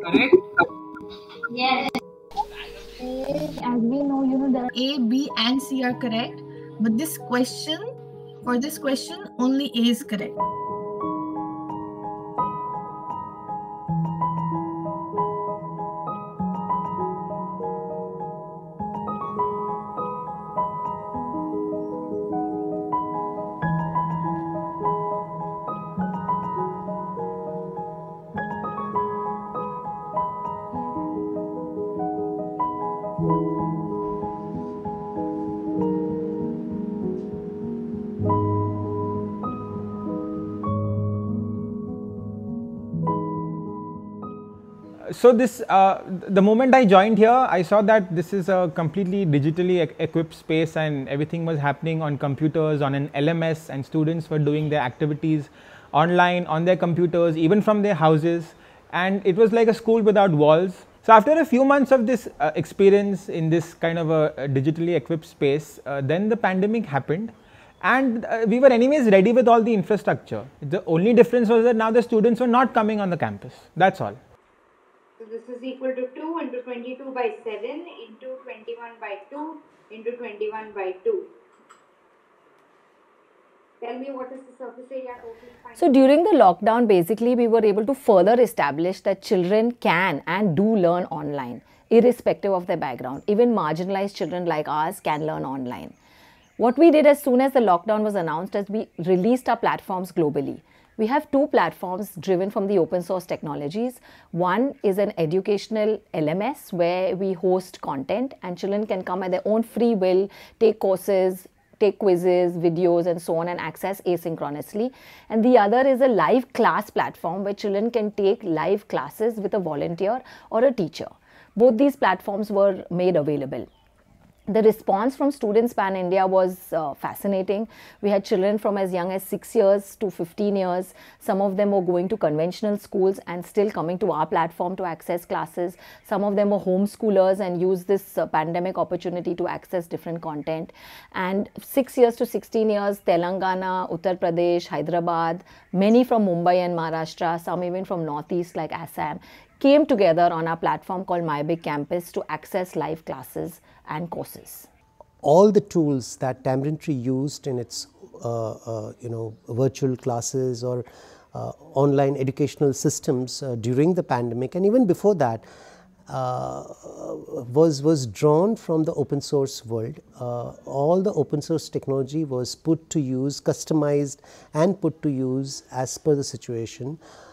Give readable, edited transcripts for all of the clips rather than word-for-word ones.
correct? Yes. As we know, there are A, B and C are correct, but for this question, only A is correct. So the moment I joined here, I saw that this is a completely digitally equipped space, and everything was happening on computers, on an LMS, and students were doing their activities online on their computers, even from their houses, and it was like a school without walls. So after a few months of this experience in this kind of a digitally equipped space, then the pandemic happened. And we were anyways ready with all the infrastructure. The only difference was that now the students were not coming on the campus. That's all. So this is equal to 2 into 22 by 7 into 21 by 2 into 21 by 2. Tell me, what is the surface area total? So during the lockdown, basically we were able to further establish that children can and do learn online, irrespective of their background. Even marginalized children like ours can learn online. What we did as soon as the lockdown was announced is we released our platforms globally. We have two platforms driven from the open source technologies. One is an educational LMS where we host content and children can come at their own free will, take courses, take quizzes, videos and so on and access asynchronously. And the other is a live class platform where children can take live classes with a volunteer or a teacher. Both these platforms were made available. The response from students pan India was fascinating. We had children from as young as 6 years to 15 years. Some of them were going to conventional schools and still coming to our platform to access classes. Some of them were homeschoolers and used this pandemic opportunity to access different content. And 6 years to 16 years, Telangana, Uttar Pradesh, Hyderabad, many from Mumbai and Maharashtra, some even from Northeast like Assam, came together on our platform called My Big Campus to access live classes and courses. All the tools that Tamarind Tree used in its virtual classes or online educational systems during the pandemic and even before that was drawn from the open source world. All the open source technology was put to use, customized and put to use as per the situation.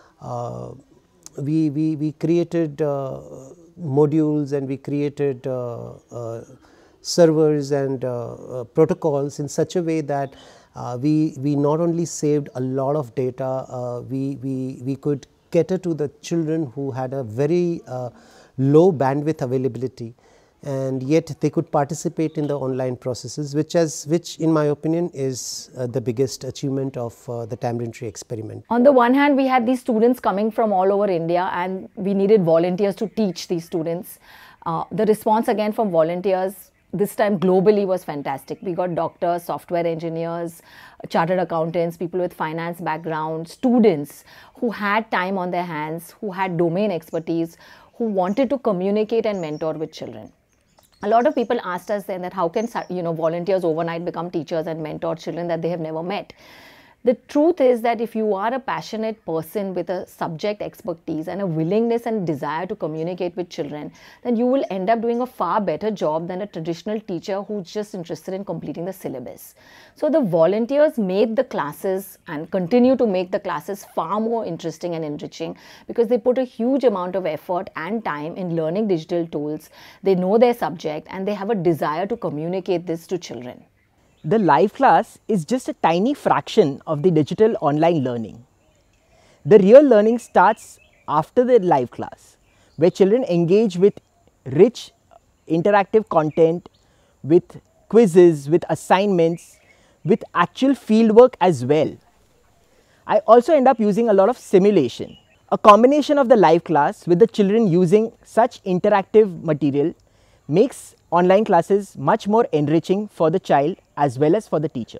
We created modules and we created servers and protocols in such a way that we not only saved a lot of data, we could cater to the children who had a very low bandwidth availability, and yet they could participate in the online processes, which in my opinion is the biggest achievement of the Tamarind Tree experiment. On the one hand, we had these students coming from all over India and we needed volunteers to teach these students. The response again from volunteers this time globally was fantastic. We got doctors, software engineers, chartered accountants, people with finance background, students who had time on their hands, who had domain expertise, who wanted to communicate and mentor with children. A lot of people asked us then that how can volunteers overnight become teachers and mentor children that they have never met. The truth is that if you are a passionate person with a subject expertise and a willingness and desire to communicate with children, then you will end up doing a far better job than a traditional teacher who's just interested in completing the syllabus. So the volunteers made the classes and continue to make the classes far more interesting and enriching because they put a huge amount of effort and time in learning digital tools. They know their subject and they have a desire to communicate this to children. The live class is just a tiny fraction of the digital online learning. The real learning starts after the live class, where children engage with rich interactive content, with quizzes, with assignments, with actual fieldwork as well. I also end up using a lot of simulation. A combination of the live class with the children using such interactive material makes online classes much more enriching for the child as well as for the teacher.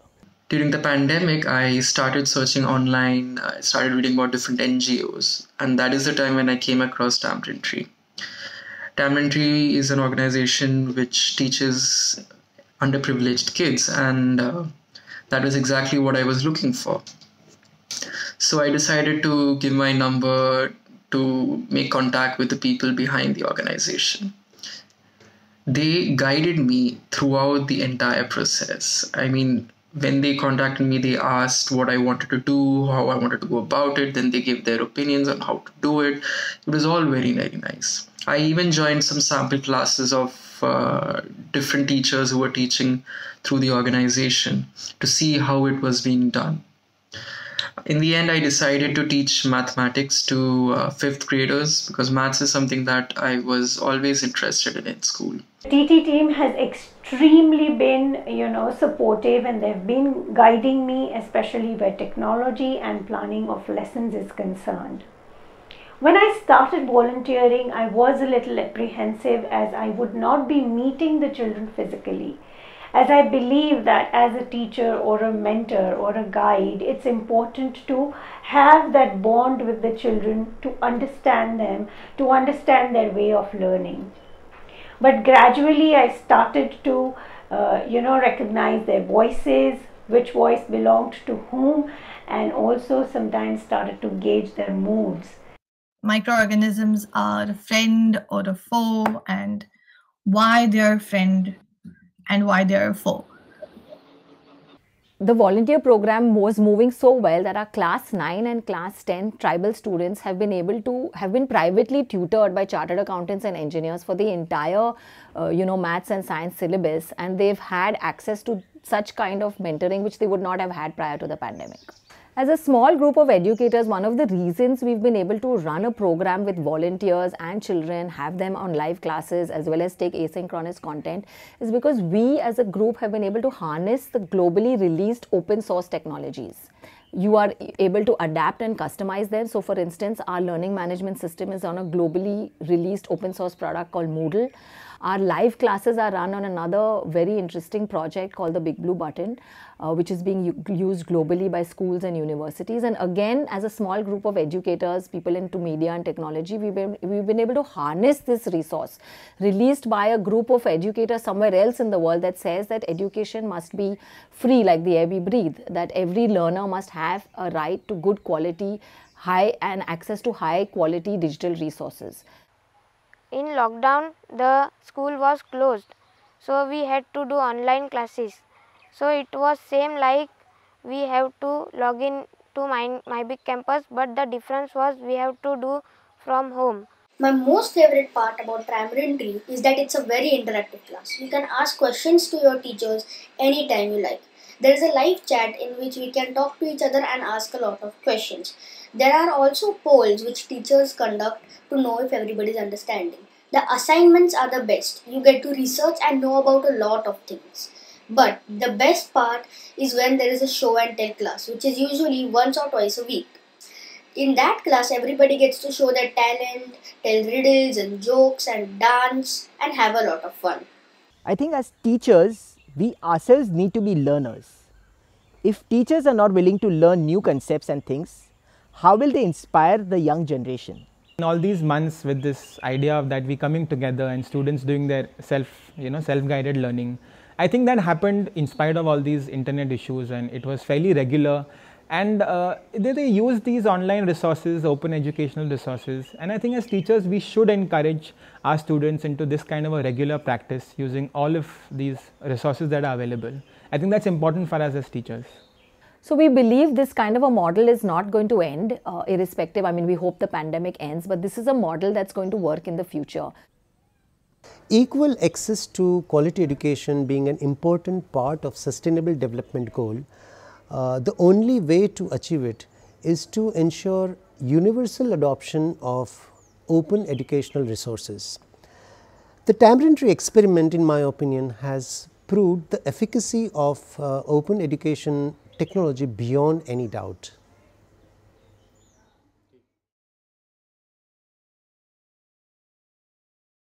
During the pandemic, I started searching online, I started reading about different NGOs, and that is the time when I came across Tamarind Tree. Tamarind Tree is an organization which teaches underprivileged kids, and that is exactly what I was looking for. So I decided to give my number to make contact with the people behind the organization. They guided me throughout the entire process. I mean, when they contacted me, they asked what I wanted to do, how I wanted to go about it. Then they gave their opinions on how to do it. It was all very, very nice. I even joined some sample classes of different teachers who were teaching through the organization to see how it was being done. In the end, I decided to teach mathematics to fifth graders because maths is something that I was always interested in school. TT team has extremely been, supportive, and they've been guiding me, especially where technology and planning of lessons is concerned. When I started volunteering, I was a little apprehensive as I would not be meeting the children physically, as I believe that as a teacher or a mentor or a guide, it's important to have that bond with the children, to understand them, to understand their way of learning. But gradually I started to, recognize their voices, which voice belonged to whom, and also sometimes started to gauge their moods. Microorganisms are a friend or a foe, and why they are a friend and why they are a foe. The volunteer program was moving so well that our class 9 and class 10 tribal students have been privately tutored by chartered accountants and engineers for the entire maths and science syllabus, and they've had access to such kind of mentoring which they would not have had prior to the pandemic. As a small group of educators, one of the reasons we've been able to run a program with volunteers and children, have them on live classes as well as take asynchronous content, is because we as a group have been able to harness the globally released open source technologies. You are able to adapt and customize them. So for instance, our learning management system is on a globally released open source product called Moodle. Our live classes are run on another very interesting project called the Big Blue Button, which is being used globally by schools and universities. And again, as a small group of educators, people into media and technology, we've been able to harness this resource released by a group of educators somewhere else in the world that says that education must be free like the air we breathe, that every learner must have a right to good quality, and access to high quality digital resources. In lockdown, the school was closed, so we had to do online classes. So it was same like we have to log in to my big campus, but the difference was we have to do from home. My most favorite part about Tamarind Tree is that it's a very interactive class. You can ask questions to your teachers anytime you like. There is a live chat in which we can talk to each other and ask a lot of questions. There are also polls which teachers conduct to know if everybody is understanding. The assignments are the best. You get to research and know about a lot of things. But the best part is when there is a show and tell class, which is usually once or twice a week. In that class, everybody gets to show their talent, tell riddles and jokes and dance and have a lot of fun. I think as teachers, we ourselves need to be learners. If teachers are not willing to learn new concepts and things, how will they inspire the young generation? In all these months with this idea of that we coming together and students doing their self-guided learning, I think that happened in spite of all these internet issues, and it was fairly regular. And they use these online resources, open educational resources. And I think as teachers, we should encourage our students into this kind of a regular practice using all of these resources that are available. I think that's important for us as teachers. So we believe this kind of a model is not going to end irrespective. I mean, we hope the pandemic ends, but this is a model that's going to work in the future. Equal access to quality education being an important part of sustainable development goal, the only way to achieve it is to ensure universal adoption of open educational resources. The Tamarind Tree experiment, in my opinion, has proved the efficacy of open education technology beyond any doubt.